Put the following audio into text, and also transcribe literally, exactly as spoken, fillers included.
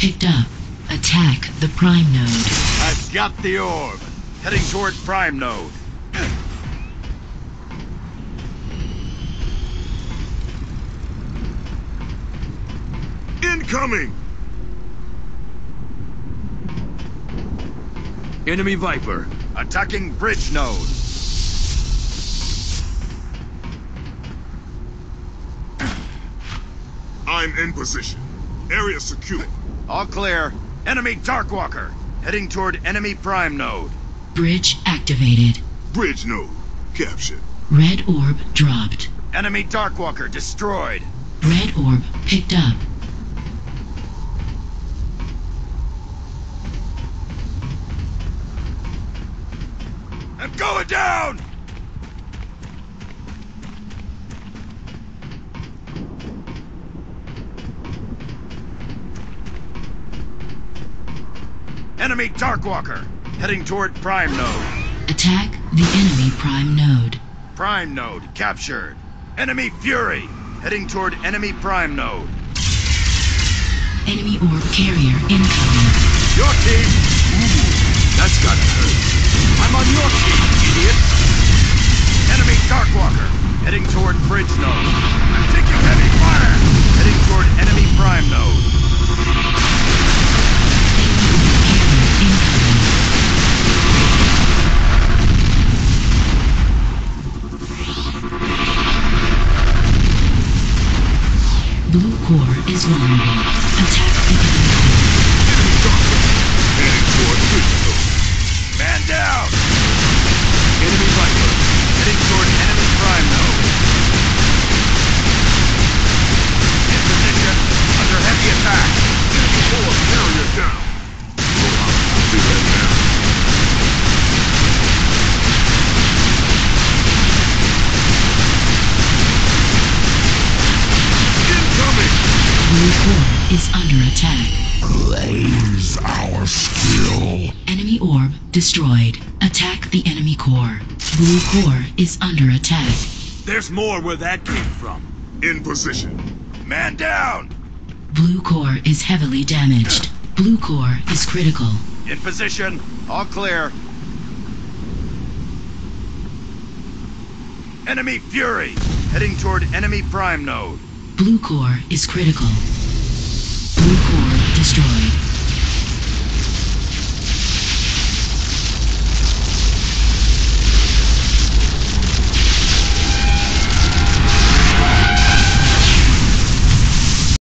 picked up. Attack the Prime Node. I've got the orb. Heading toward Prime Node. Incoming! Enemy Viper. Attacking Bridge Node. I'm in position. Area secure. All clear. Enemy Darkwalker. Heading toward enemy Prime Node. Bridge activated. Bridge node captured. Red orb dropped. Enemy Darkwalker destroyed. Red orb picked up. I'm going down! Enemy Darkwalker, heading toward Prime Node. Attack the enemy Prime Node. Prime Node captured. Enemy Fury, heading toward enemy Prime Node. Enemy orb carrier incoming. Your team? Ooh, that's gotta hurt. I'm on your team, idiot. Enemy Darkwalker, heading toward Bridge Node. I'm taking heavy fire, heading toward enemy Prime Node. Blue core is vulnerable. Attack the enemy core. Heading toward Bridge node. Man down! Enemy Viper. Heading toward enemy Prime Node. In position, under heavy attack. Enemy orb carrier down. Know how to do that now. Incoming! Blue core is under attack. Blaze our skill. Enemy orb destroyed. Attack the enemy core. Blue core is under attack. There's more where that came from. In position. Man down! Blue core is heavily damaged. Blue core is critical. In position, all clear. Enemy Fury, heading toward enemy Prime Node. Blue core is critical. Blue core destroyed.